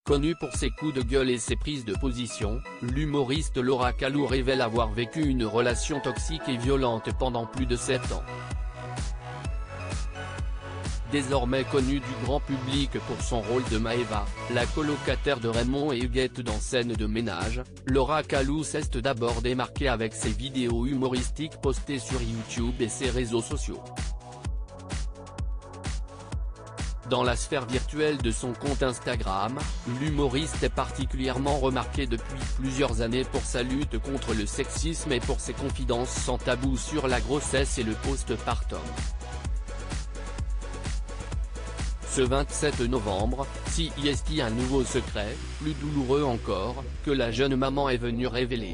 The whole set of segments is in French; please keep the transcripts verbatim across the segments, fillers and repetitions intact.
Connue pour ses coups de gueule et ses prises de position, l'humoriste Laura Calou révèle avoir vécu une relation toxique et violente pendant plus de sept ans. Désormais connue du grand public pour son rôle de Maëva, la colocataire de Raymond et Huguette dans Scène de ménage, Laura Calou s'est d'abord démarquée avec ses vidéos humoristiques postées sur YouTube et ses réseaux sociaux. Dans la sphère virtuelle de son compte Instagram, l'humoriste est particulièrement remarquée depuis plusieurs années pour sa lutte contre le sexisme et pour ses confidences sans tabou sur la grossesse et le postpartum. Ce vingt-sept novembre, C I S T un nouveau secret, plus douloureux encore, que la jeune maman est venue révéler.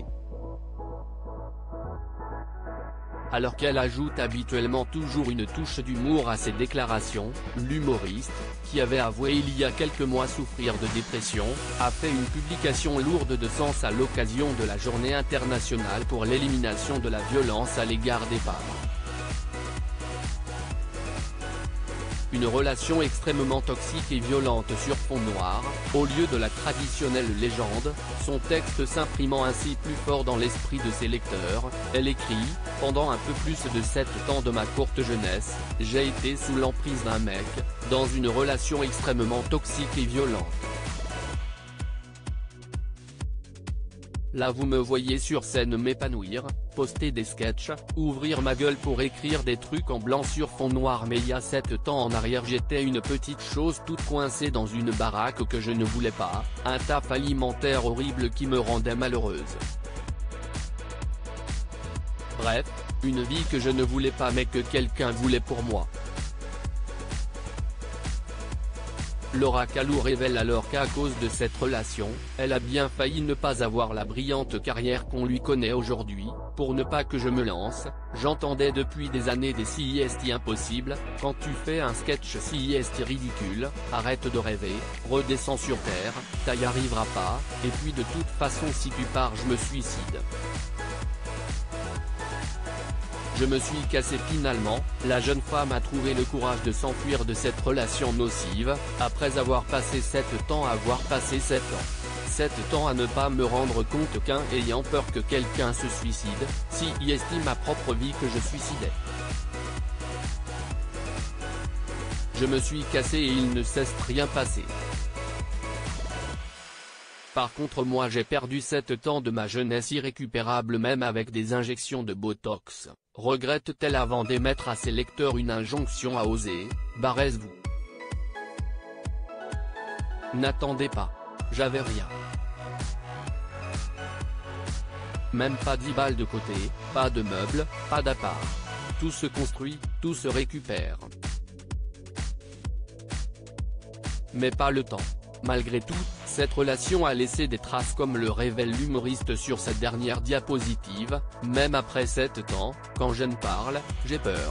Alors qu'elle ajoute habituellement toujours une touche d'humour à ses déclarations, l'humoriste, qui avait avoué il y a quelques mois souffrir de dépression, a fait une publication lourde de sens à l'occasion de la Journée internationale pour l'élimination de la violence à l'égard des femmes. Une relation extrêmement toxique et violente sur fond noir, au lieu de la traditionnelle légende, son texte s'imprimant ainsi plus fort dans l'esprit de ses lecteurs, elle écrit « Pendant un peu plus de sept ans de ma courte jeunesse, j'ai été sous l'emprise d'un mec, dans une relation extrêmement toxique et violente. Là vous me voyez sur scène m'épanouir, poster des sketchs, ouvrir ma gueule pour écrire des trucs en blanc sur fond noir, mais il y a sept ans en arrière j'étais une petite chose toute coincée dans une baraque que je ne voulais pas, un taf alimentaire horrible qui me rendait malheureuse. Bref, une vie que je ne voulais pas mais que quelqu'un voulait pour moi. » Laura Calou révèle alors qu'à cause de cette relation, elle a bien failli ne pas avoir la brillante carrière qu'on lui connaît aujourd'hui. Pour ne pas que je me lance, j'entendais depuis des années des C I S T impossibles, quand tu fais un sketch C I S T ridicule, arrête de rêver, redescends sur terre, t'y arriveras pas, et puis de toute façon si tu pars je me suicide. Je me suis cassé finalement, la jeune femme a trouvé le courage de s'enfuir de cette relation nocive, après avoir passé sept ans à avoir passé sept ans. sept ans à ne pas me rendre compte qu'un ayant peur que quelqu'un se suicide, si y estime ma propre vie que je suicidais. Je me suis cassé et il ne cesse rien passer. Par contre moi j'ai perdu sept ans de ma jeunesse irrécupérable même avec des injections de Botox, regrette-t-elle avant d'émettre à ses lecteurs une injonction à oser, barrez-vous. N'attendez pas. J'avais rien. Même pas dix balles de côté, pas de meubles, pas d'appart. Tout se construit, tout se récupère. Mais pas le temps. Malgré tout, cette relation a laissé des traces comme le révèle l'humoriste sur sa dernière diapositive, même après sept ans, quand je ne parle, j'ai peur.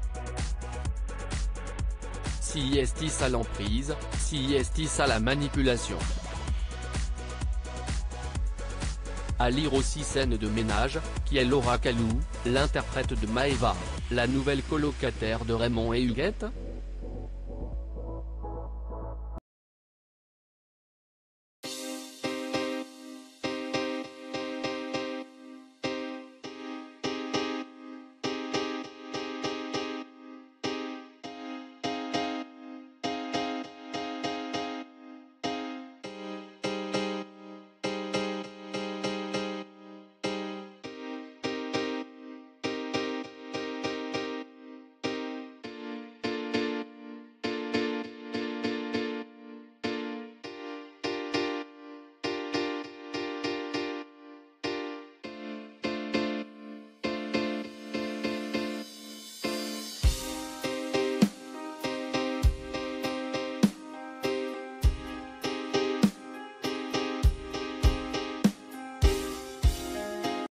C I S T à l'emprise, C I S T à la manipulation. À lire aussi Scène de ménage, qui est Laura Calou, l'interprète de Maëva, la nouvelle colocataire de Raymond et Huguette.